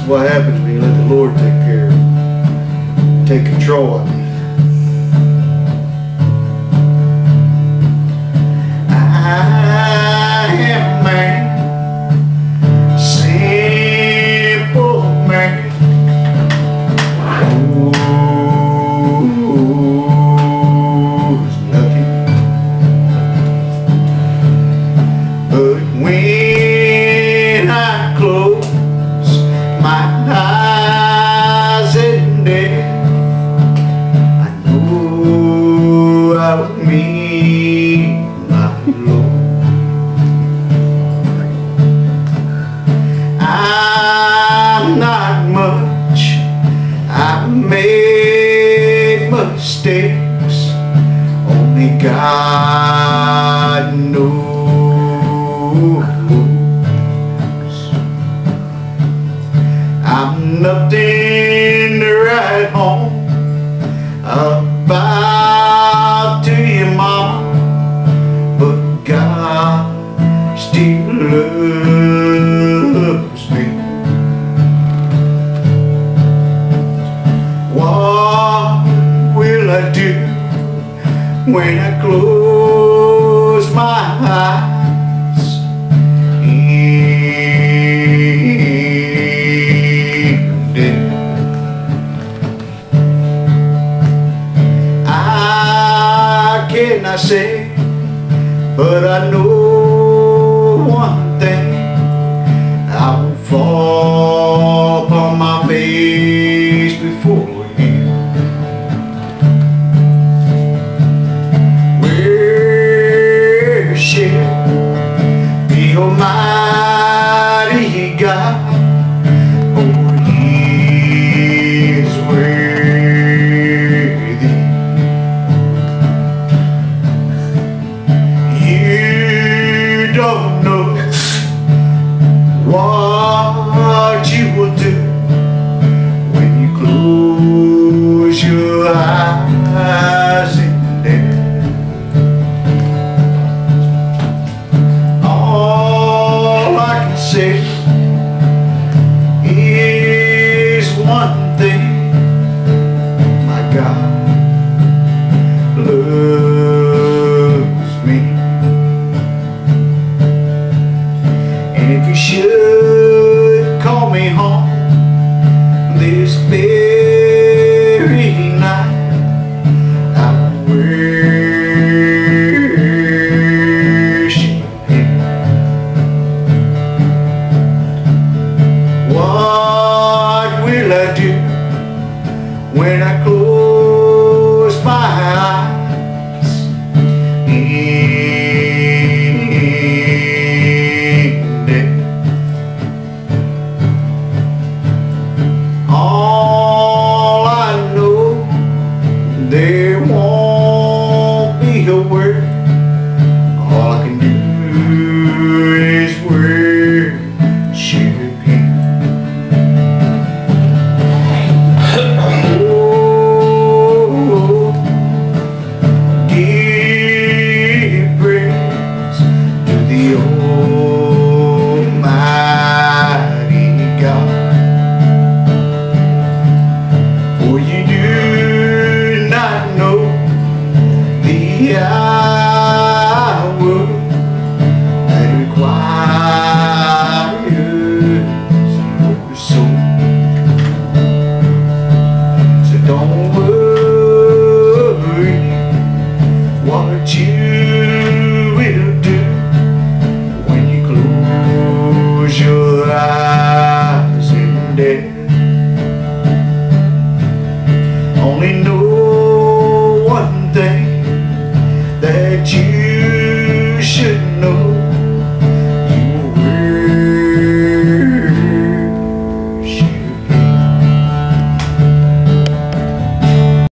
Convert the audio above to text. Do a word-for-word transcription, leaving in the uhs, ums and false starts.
what happens when you let the Lord take care of it, take control of it. I am a man, simple man. Oh, it's nothing. But when I close my eyes in death, I know I will meet my Lord. I'm not much, I've made mistakes, only God knows. I'm nothing to write home about to your mom, but God still loves me. What will I do when I close my eyes in death? I cannot say, but I know one thing: I will fall upon my face before Him. Worship the Almighty God, for He is worthy. You don't know what you will do when you close your eyes in death. All I can say is one thing: my God loves me. And if you should call me home, this bed